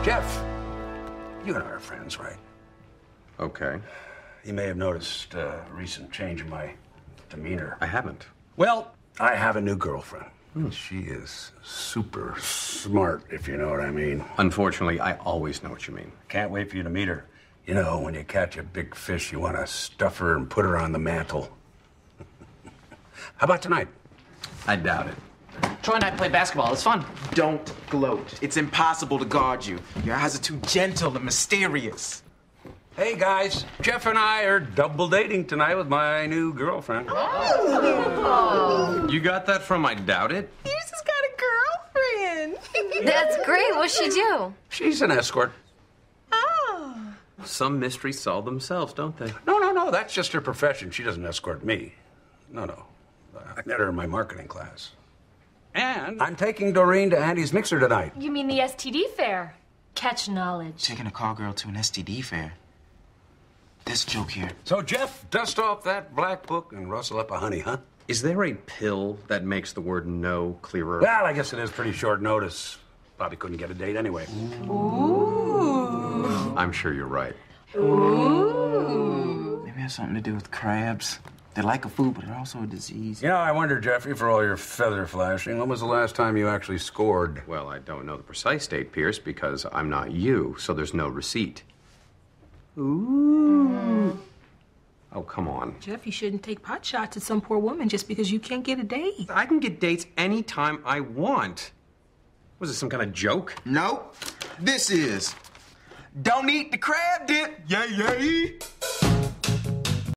Jeff, you and I are friends, right? Okay. You may have noticed a recent change in my demeanor. I haven't. Well, I have a new girlfriend. She is super smart, if you know what I mean. Unfortunately, I always know what you mean. Can't wait for you to meet her. You know, when you catch a big fish, you want to stuff her and put her on the mantle. How about tonight? I doubt it. Troy and I play basketball. It's fun. Don't gloat. It's impossible to guard you. Your eyes are too gentle and mysterious. Hey, guys. Jeff and I are double dating tonight with my new girlfriend. You got that from I doubt it? You just got a girlfriend. That's great. What'd she do? She's an escort. Oh. Some mysteries solve themselves, don't they? No. That's just her profession. She doesn't escort me. No. I met her in my marketing class. And I'm taking Doreen to Andy's Mixer tonight. You mean the STD fair? Catch knowledge. Taking a call girl to an STD fair. This joke here. So, Jeff, dust off that black book and rustle up a honey, huh? Is there a pill that makes the word no clearer? Well, I guess it is pretty short notice. Probably couldn't get a date anyway. Ooh. I'm sure you're right. Ooh. Maybe it has something to do with crabs. They like a food, but they're also a disease. You know, I wonder, Jeffrey, for all your feather flashing, when was the last time you actually scored? Well, I don't know the precise date, Pierce, because I'm not you, so there's no receipt. Ooh. Oh, come on. Jeff, you shouldn't take pot shots at some poor woman just because you can't get a date. I can get dates anytime I want. Was it some kind of joke? Nope. This is. Don't eat the crab dip. Yay.